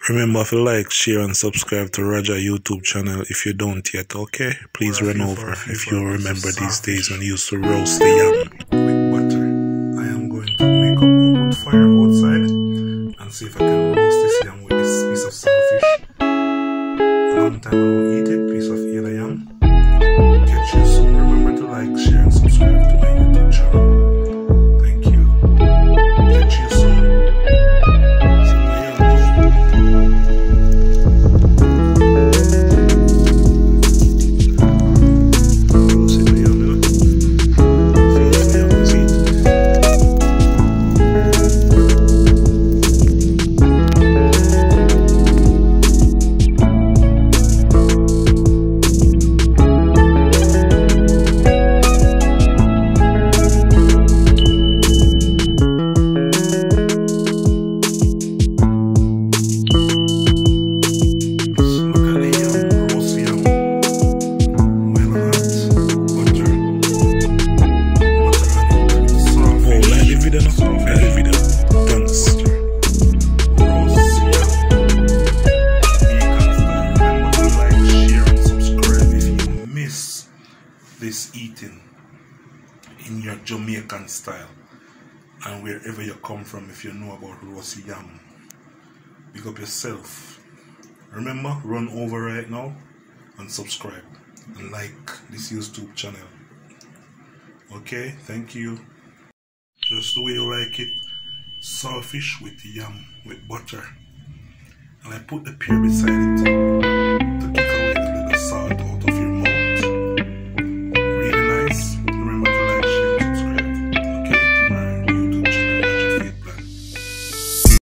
Remember to like, share and subscribe to Roger YouTube channel if you don't yet, okay? Please run over if you remember these days when you used to roast the yam with butter. I am going to make up a wood fire outside and see if I can roast this yam with this piece of saltfish. A long time I don't eat it, piece of yellow yam. Catch you soon. Remember to like, share and subscribe to my YouTube channel. Thank you. Catch you soon. This eating in your Jamaican style, and wherever you come from, if you know about roast yam, big up yourself. Remember, run over right now and subscribe and like this YouTube channel. Okay, thank you. Just the way you like it, saltfish with yam with butter, and I put the pear beside it.